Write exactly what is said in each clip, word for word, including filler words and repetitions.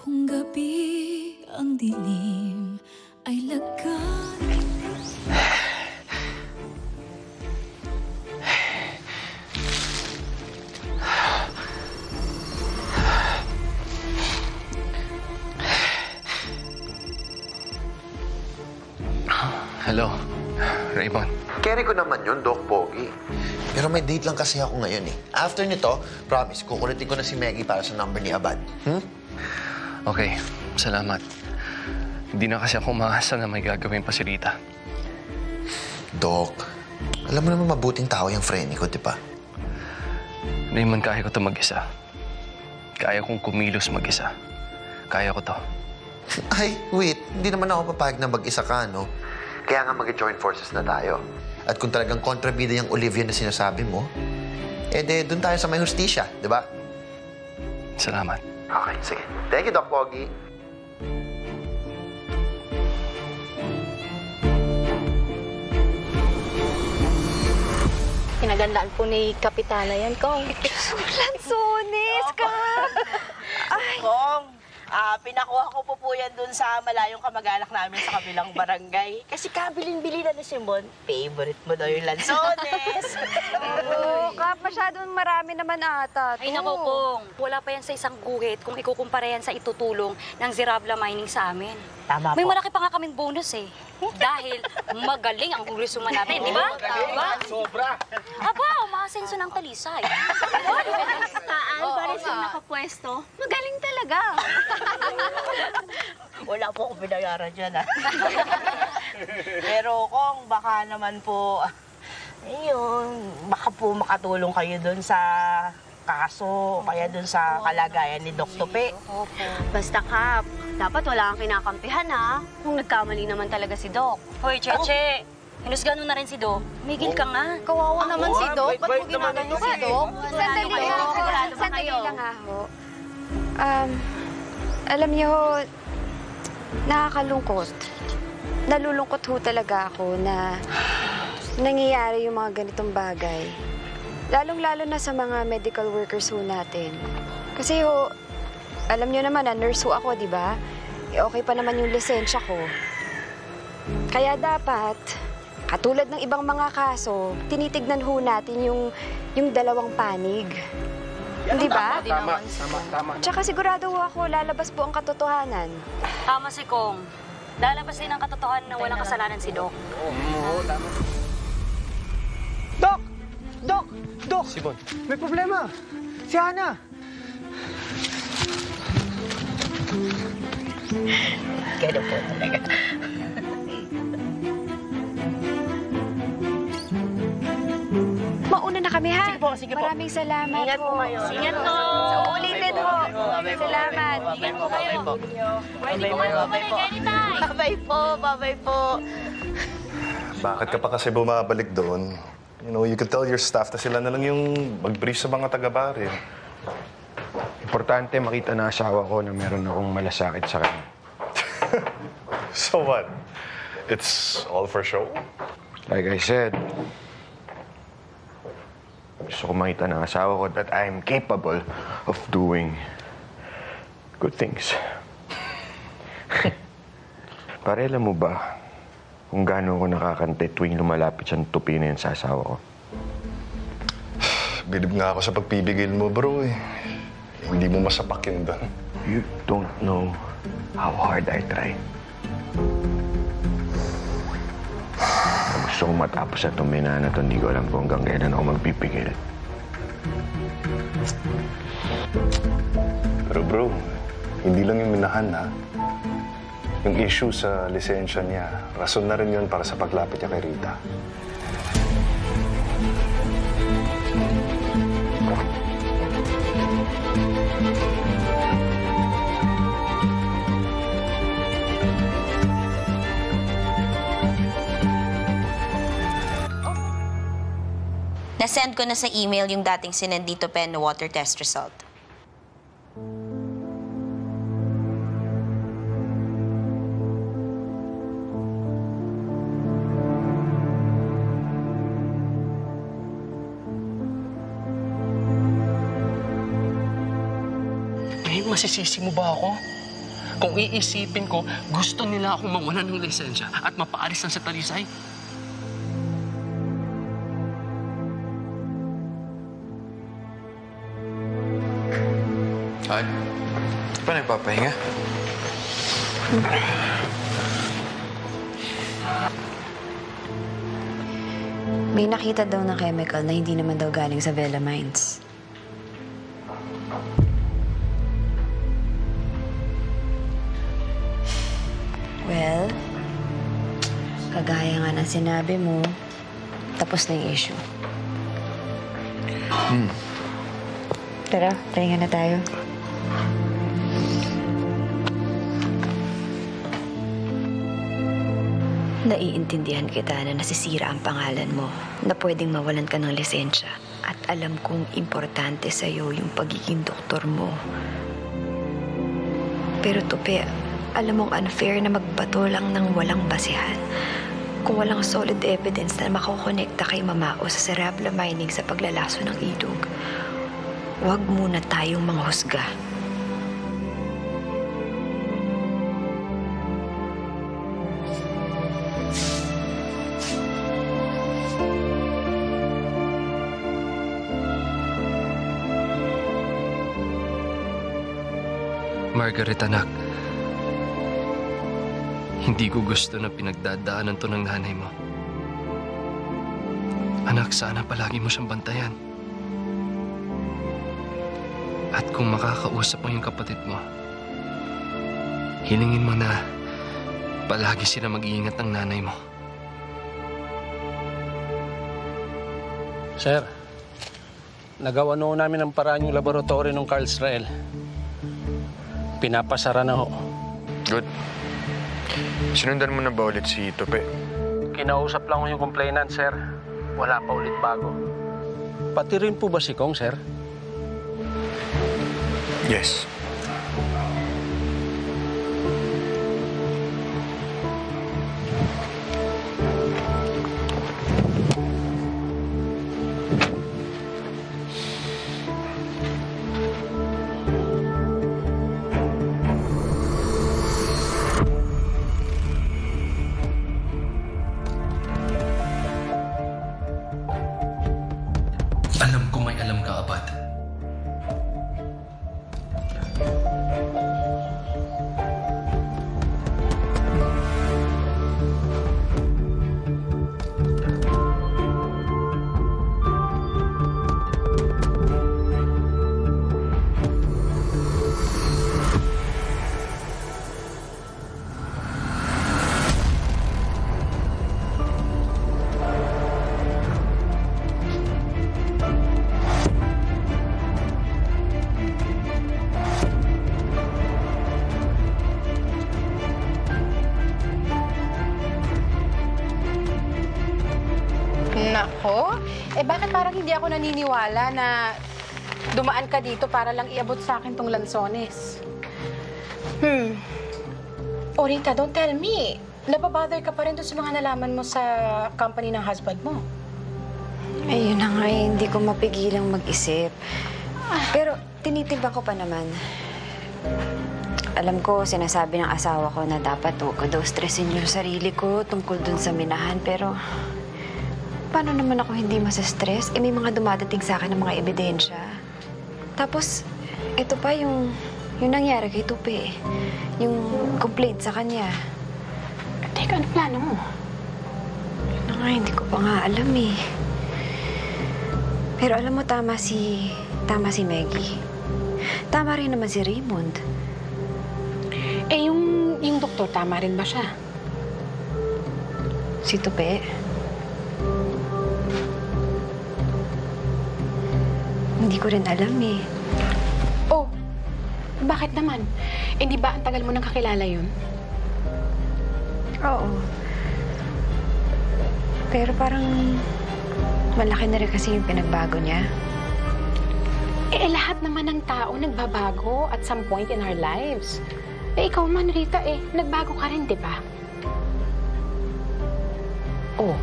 Kung gabi ang dilim ay lagan. Hello, Raymond. Carry ko naman yun, Doc Pogi. Pero may date lang kasi ako ngayon eh. After nito, promise, kukulitin ko na si Maggie para sa number ni Abad. Hmm? Okay, salamat. Hindi na kasi ako umaasa na may gagawin pa si Rita. Doc, alam mo naman mabuting tao yung friend ko, di ba? Raymond, kaya ko ito mag-isa. Kaya kong kumilos mag-isa. Kaya ko to. Ay, wait. Hindi naman ako papayag na mag-isa ka, no? Kaya nga mag-join forces na tayo. At kung talagang kontrabida yung Olivia na sinasabi mo, eh de, dun tayo sa may hustisya, di ba? Salamat. Okay, sige. Thank you, Doc Pogi. Pinagandaan po ni Kapitana yan, Kong. Lansones ka! Ay! Kong, ah, pinakuha ko po po yan dun sa malayong kamag-anak namin sa kabilang barangay. Kasi kabilin-bili na ni Simon, favorite mo daw yung lansones. Oo, Kap, masyadong marami naman ata. Ay, naku, Kong. Wala pa yan sa isang guhit kung ikukumpara yan sa itutulong ng Zirabla Mining sa amin. Tama May po. malaki pa nga kaming bonus eh. Dahil magaling ang kongresuman natin, di ba? Diba? Sobra! Aba, umaasenso ng talisay. Saan? Paris yung nakapwesto. Magaling talaga. Wala po akong binayaran dyan, ah. Pero, Kong, baka naman po, ayun, baka po makatulong kayo dun sa kaso, kaya dun sa kalagayan ni Doc Tope. Basta, Kap, dapat wala kang kinakampihan, ha? Kung nagkamali naman talaga si Doc. Hoy, Cheche. Hinusgano na rin si Do. Migil ka nga. Kawawa naman si Doc. Ba't mo Bait-bait naman ginagano ito si si Doc? Sandali kayo? lang. Sigurado ba Sandali kayo? lang nga ho. Um, alam niyo ho, nakakalungkot. Nalulungkot ho talaga ako na nangyayari yung mga ganitong bagay. Lalong-lalo na sa mga medical workers ho natin. Kasi ho, alam niyo naman na nurse ho ako, di ba? E okay pa naman yung lisensya ko. Kaya dapat, katulad ng ibang mga kaso, tinitignan ho natin yung, yung dalawang panig. Di ba? Tama, tama, tama. Tsaka sigurado ho ako, lalabas po ang katotohanan. Tama si Kong. Lalabas din ang katotohanan na walang kasalanan si Doc. Oo, tama. Dok! Dok! Dok! Simon. May problema! Si Hana! Gano'n po talaga. Mauna na kami, ha? Sige po, sige po. Maraming salamat Ingat po kayo. Ingat po. Sa ulitin ho. Salamat. Ingat po kayo. Pwede ko kayo bumalik anytime. Babay po, babay po. Bakit ka pa kasi bumabalik doon? You know, you could tell your staff na sila na lang yung mag-brief sa mga taga-baril. Importante makita na asawa ko na meron akong malasakit sa kanya. So what? It's all for show? Like I said, gusto ko makita ng asawa ko that I'm capable of doing good things. Pare, alam mo ba kung gaano ako nakakante tuwing lumalapit siyang tupi na yan sa asawa ko? Bilib nga ako sa pagpibigil mo, bro eh. Hindi mo masapak yun doon. You don't know how hard I try. Gusto kong matapos na itong minana to, hindi ko alam kung hanggang kailan ako magpipigil. Pero bro, hindi lang yung minahan, ha? Yung issue sa lisensya niya, rason na rin yun para sa paglapit niya kay Rita. Nasend ko na sa email yung dating sinend dito pen na water test result. Eh, masisisi mo ba ako? Kung iisipin ko, gusto nila akong mawalan ng lisensya at mapaalis na sa Talisay. Han, pa nagpapahinga? May nakita daw ng chemical na hindi naman daw galing sa Vela Mines. Well, kagaya nga ng sinabi mo, tapos na yung issue. Hmm. Tara, pahinga na tayo. Naiintindihan kita na nasisira ang pangalan mo, na pwedeng mawalan ka ng lisensya. At alam kong importante sa'yo yung pagiging doktor mo. Pero Tupe, alam mong unfair na magbato lang ng walang basehan. Kung walang solid evidence na makakonekta kay Mamao sa Zerabla Mining sa paglalaso ng ilog, huwag muna tayong manghusga. Margaret, anak. Hindi ko gusto na pinagdadaanan to ng nanay mo. Anak, sana palagi mo siyang bantayan. At kung makakausap mo yung kapatid mo, hilingin mo na palagi sila mag-iingat ng nanay mo. Sir, nagawa noon namin ang paraan yung laboratory ng Carl Israel. Pinapasara na ho. Good. Sinundan mo na ba ulit si Tupe? Kinausap lang ko yung complainant, sir. Wala pa ulit bago. Pati rin po ba si Kong, sir? Yes. Alam ko may alam ka, Abad. Nako, eh bakit parang hindi ako naniniwala na dumaan ka dito para lang iabot sa akin tong lansones? Hmm. O Rita, don't tell me. Napabother ka pa rin doon sa mga nalaman mo sa company ng husband mo. Ayun na nga, eh, hindi ko mapigilang mag-isip. Pero tinitiba ko pa naman. Alam ko, sinasabi ng asawa ko na dapat huwag ko daw stressin yung sarili ko tungkol dun sa minahan. Pero paano naman ako hindi masa-stress? Eh, may mga dumadating sa akin ng mga ebidensya. Tapos, ito pa yung, yung nangyari kay Tupe. Yung complaint sa kanya. Teka, ano plano mo? Yun na nga, hindi ko pa nga alam eh. Pero alam mo, tama si... tama si Maggie. Tama rin naman si Raymond. Eh, yung, yung doktor, tama rin ba siya? Si Tupe? Hindi ko rin alam eh. Oh, bakit naman? Hindi ba ang tagal mo nang kakilala yun? Oo. Pero parang malaki na rin kasi yung pinagbago niya. Eh, lahat naman ng tao nagbabago at some point in our lives. Eh, ikaw man, Rita, eh, nagbago ka rin, di ba? Oh.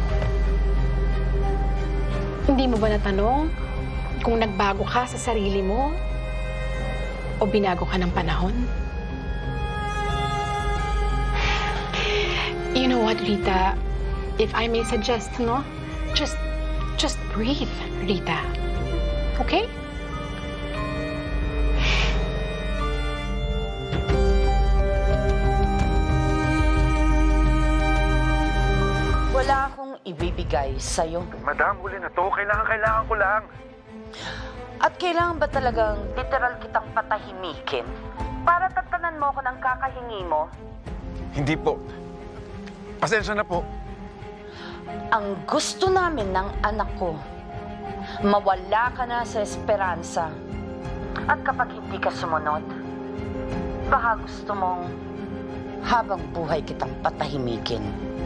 Hindi mo ba natanong kung nagbago ka sa sarili mo o binago ka ng panahon? You know what, Rita? If I may suggest, no? Just, just breathe, Rita. Okay? Wala akong ibibigay sa'yo. Madam, huli na to. Kailangan, kailangan ko lang. At kailangan ba talagang literal kitang patahimikin para tatanan mo ako ng kakahingi mo? Hindi po. Pasensya na po. Ang gusto namin ng anak ko, mawala ka na sa esperansa. At kapag hindi ka sumunod, baka gusto mong habang buhay kitang patahimikin.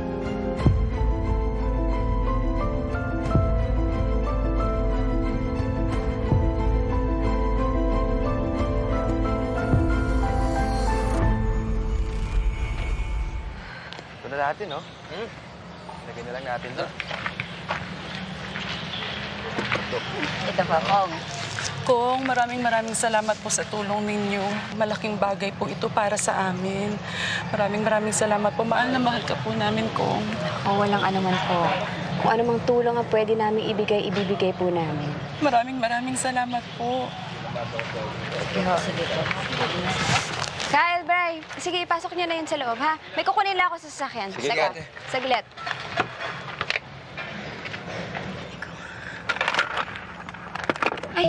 Ito na natin, no? Hmm. Lagyan na lang natin to. Ito pa, Kong. Kong, maraming maraming salamat po sa tulong ninyo. Malaking bagay po ito para sa amin. Maraming maraming salamat po. Mahal na mahal ka po namin, Kong. O, walang anuman po. Kung anumang tulong ang pwede namin ibigay, ibibigay po namin. Maraming maraming salamat po. Sige po. Kyle, Bray, sige, ipasok niyo na yun sa loob, ha? May kukunin lang ako sa sasakyan. Sige, Teka, ate. saglit. Ay!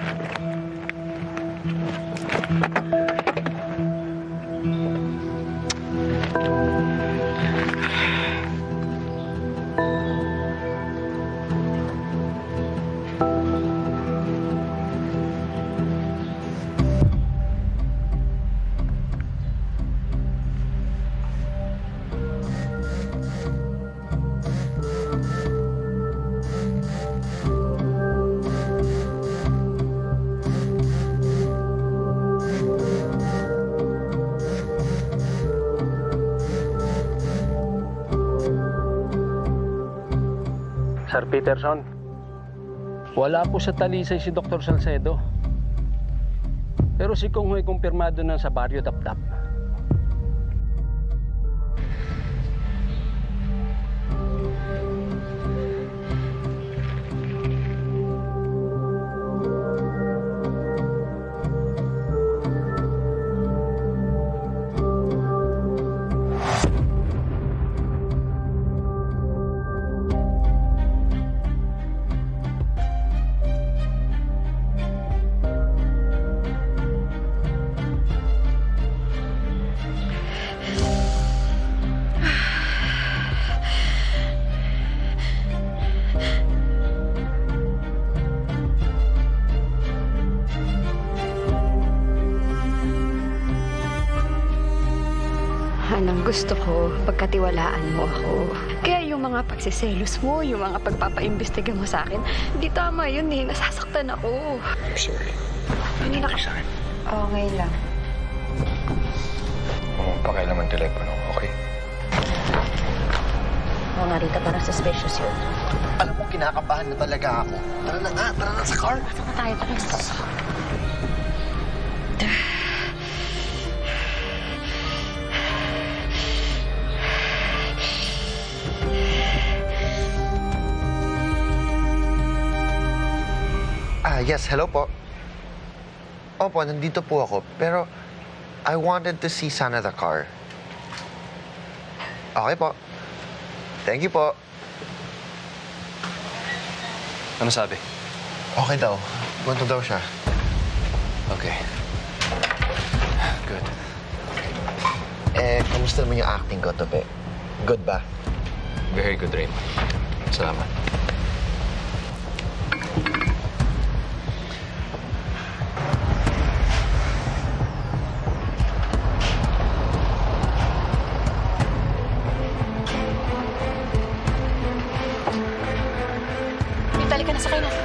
Sir Peterson, wala po sa talisay si Doctor Salcedo. Pero si Kong Hoy kumpirmado na sa Barrio Dapdap. Anong gusto ko, pagkatiwalaan mo ako. Kaya yung mga pagsiselos mo, yung mga pagpapaimbestiga mo sa akin, hindi tama yun eh. Nasasaktan ako. I'm sorry. Hindi na ka... Okay lang. Huwag mong pakialam ang telepono, okay? Oo nga, Rita, parang suspicious yun. Alam mo, kinakabahan na talaga ako. Tara na nga, tara na sa car. Ito na tayo, tara. Ah, yes, hello po. Opo, nandito po ako. Pero, I wanted to see sana the car. Okay po. Thank you po. Ano sabi? Okay daw. Gunto daw siya. Okay. Good. Eh, kamusta naman yung acting ko, Tope? Good ba? Very good, Raymond. Salamat. Itali ka na, sakay na.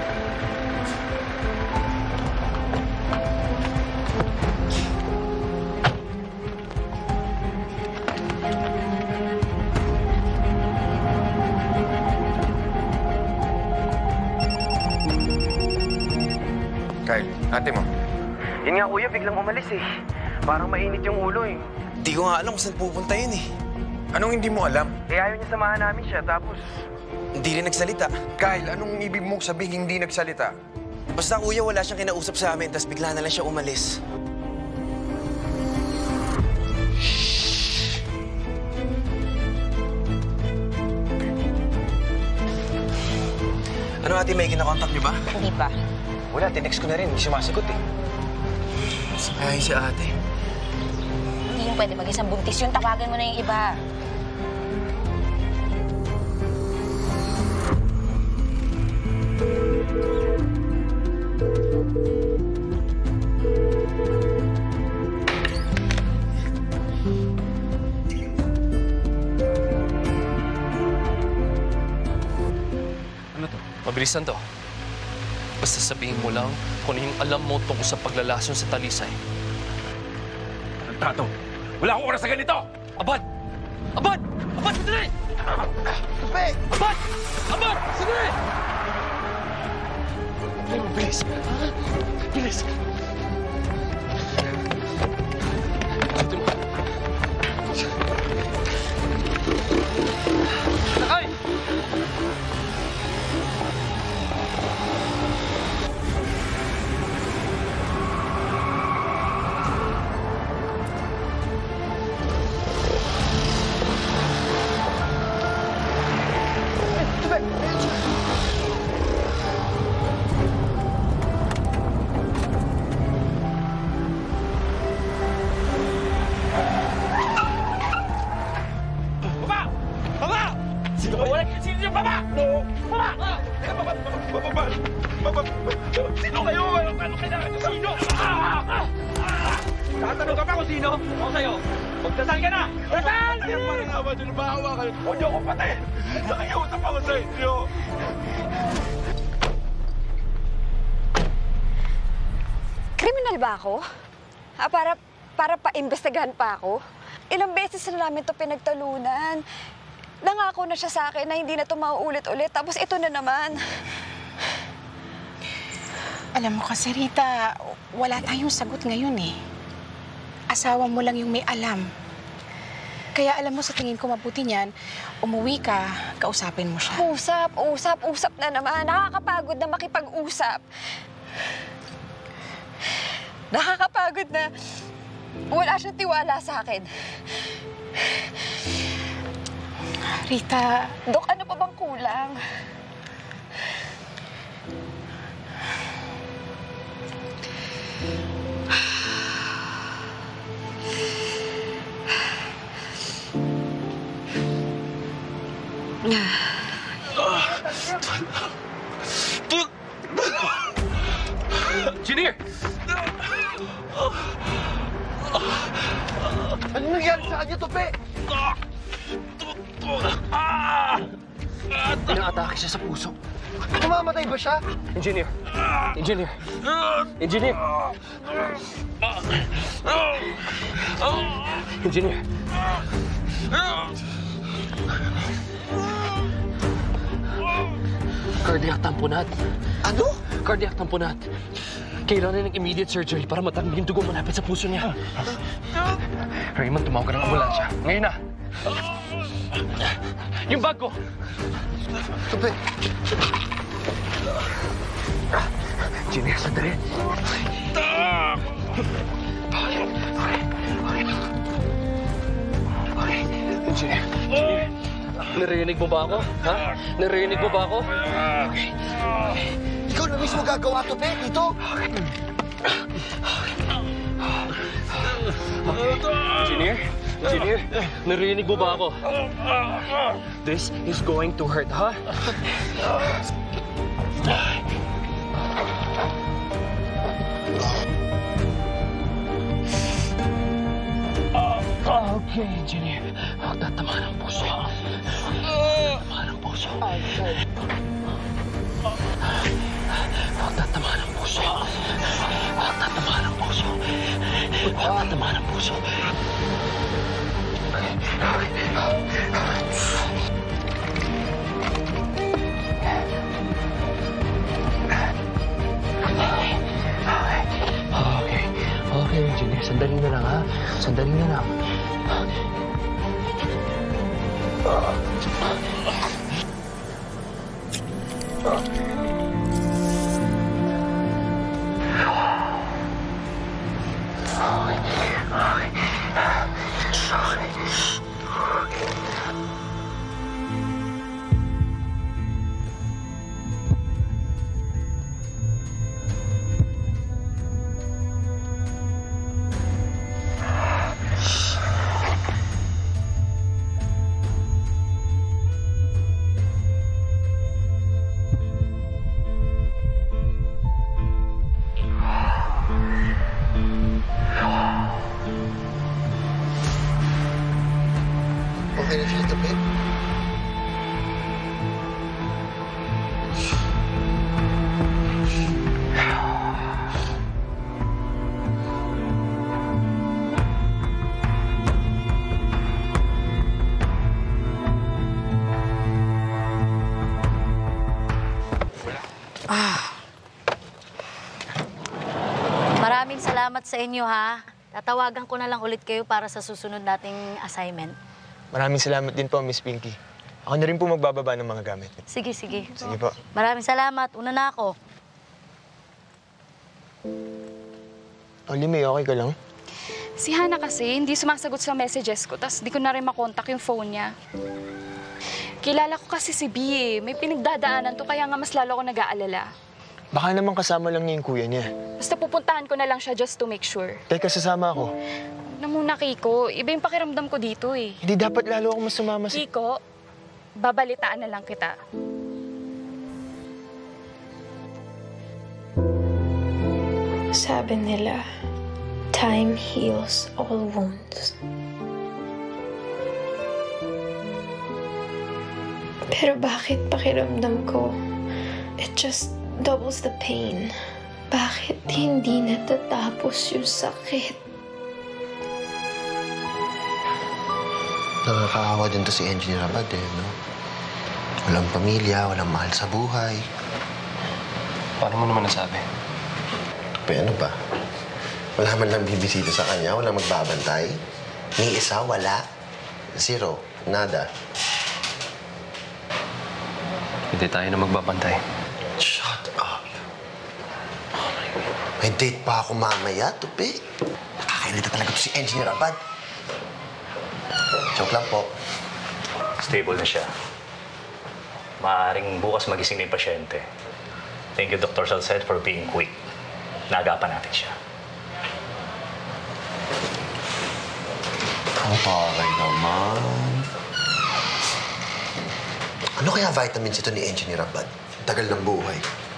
Kyle, ate mo. Yun nga kuya, biglang umalis eh. Parang mainit yung ulo eh. Di ko nga alam kung saan pupunta yun eh. Anong hindi mo alam? Eh, ayaw niya samahan namin siya, tapos... Hindi rin nagsalita. Kyle, anong ibig mong sabihin hindi nagsalita? Basta kuya, wala siyang kinausap sa amin, tapos bigla na lang siya umalis. Ano ate, may kinakontak niyo ba? Hindi pa. Wala, tinext ko na rin. Hindi sumasagot eh. Ay, si ate. Hindi yung pwede mag-isang buntis yun. Tawagan mo na yung iba. Ano to? Mabilisan to. Basta sabihin mo lang kung ano yung alam mo tungkol sa paglalason sa talisay. Anong tato? Wala akong oras sa ganito! Abad! Abad! Abad! Sandali! Tupe! Abad! Abad! Sandali! Bilis! Bilis! Ito mo. Sakay! Sino kayo? Ano kailangan nyo? Sino? Tatanong ka pa kung sino? Ako sa'yo. Magdasal ka na! Dasal! Ayaw pa rin naman yun. Maawa kayo. Huwag niyo akong patayin. Nakikiusap ako sa inyo. Kriminal ba ako? Ah, para, para pa-imbestigahan pa ako? Ilang beses na namin ito pinagtalunan. Nangako na siya sa akin na hindi na ito mauulit-ulit. Tapos ito na naman. Alam mo kasi, Rita, wala tayong sagot ngayon eh. Asawa mo lang yung may alam. Kaya alam mo, sa tingin ko mabuti niyan, umuwi ka, kausapin mo siya. Usap, usap, usap na naman. Nakakapagod na makipag-usap. Nakakapagod na wala siyang tiwala sa akin. Rita... Dok, ano pa bang kulang? Engineer! Ano nangyari sa kanya, Tupe? Inaatake siya sa puso. Mamamatay ba siya? Engineer! Engineer! Engineer! Engineer! Cardiac tamponade. Ano? Cardiac tamponade. Kailangan ng immediate surgery para matanggal yung dugo malapit sa puso niya. Raymond, tumawag ka ng ambulansya. Ngayon na! Yung bag ko! Tupe! Engineer, sandali. Okay, okay, okay. Okay, Engineer, Engineer. Narinig mo ba ako? Ha? Narinig mo ba ako? Okay. Ikaw na mismo gagawa, Tupe, dito. Engineer, Engineer, narinig mo ba ako? This is going to hurt, ha? Okay, Engineer. Huwag tatamaan ang puso. Tatamaan ang puso. Huwag tatamaan ang puso. Huwag tatamaan ang puso. Huwag tatamaan ang puso. Okay. Okay, Engineer. Sandali na lang, ha? Sandali na lang. Okay na siya, tabi. Maraming salamat sa inyo, ha? Tatawagan ko na lang ulit kayo para sa susunod nating assignment. Maraming salamat din po, Miss Pinky. Ako na rin po magbababa ng mga gamit. Sige, sige. Sige po. Maraming salamat. Una na ako. Oli, may okay ka lang? Si Hana kasi hindi sumasagot sa messages ko, tas di ko na rin makontak yung phone niya. Kilala ko kasi si B eh. May pinagdadaanan to, kaya nga mas lalo ako nag-aalala. Baka naman kasama lang niya yung kuya niya. Basta pupuntahan ko na lang siya just to make sure. Teka, sasama ako. Huwag na muna, Kiko. Iba yung pakiramdam ko dito eh. Hindi dapat lalo ako mas sumama sa... Kiko, babalitaan na lang kita. Sabi nila, time heals all wounds. Pero bakit pakiramdam ko, it just doubles the pain? Bakit hindi natatapos yung sakit? Nakakaawa din to si Engineer Abad eh, no? Walang pamilya, walang mahal sa buhay. Paano mo naman nasabi? Pero ano ba? Wala man lang bibisita sa kanya, walang magbabantay. Ni isa, wala. Zero. Nada. Hindi tayo na magbabantay. Shut up. Oh my God. May date pa ako mamaya, tupi. Nakakainita talaga to si Engineer Abad. Joke lang po. Stable na siya. Maaaring bukas magising na yung pasyente. Thank you, Doctor Salced, for being quick. Naagapan natin siya. Ang taray naman. Ano kaya vitamins ito ni Engineer Abad? Tagal ng buhay.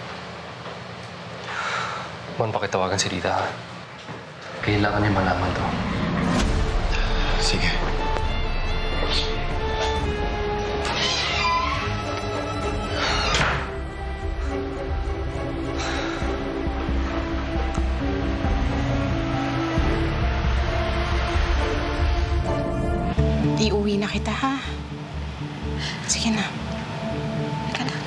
Mon, pakitawagan si Rita. Kailangan niya malaman to. Sige. Iuwi na kita, ha? Sige na. Halika na.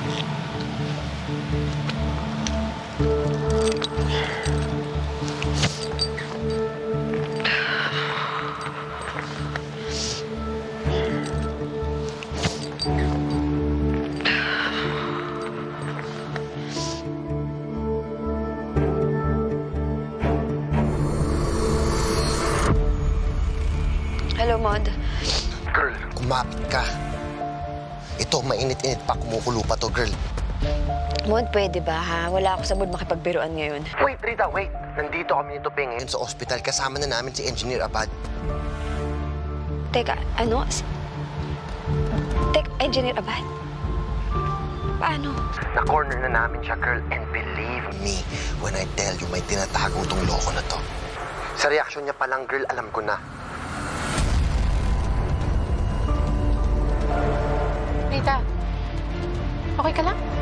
Hello, Maud. Girl, kumapit ka. Ito, mainit-init pa. Kumukulo pa to, girl. Maud, pwede ba, ha? Wala ako sa mood makipagbiruan ngayon. Wait, Rita, wait. Nandito kami nito, Pe, ngayon sa ospital. Kasama na namin si Engineer Abad. Teka, ano? Si... Teka, Engineer Abad? Paano? Na-corner na namin siya, girl. And believe me, when I tell you, may tinatago tong loko na to. Sa reaksyon niya pa lang, girl, alam ko na. Rita, okay ka lang?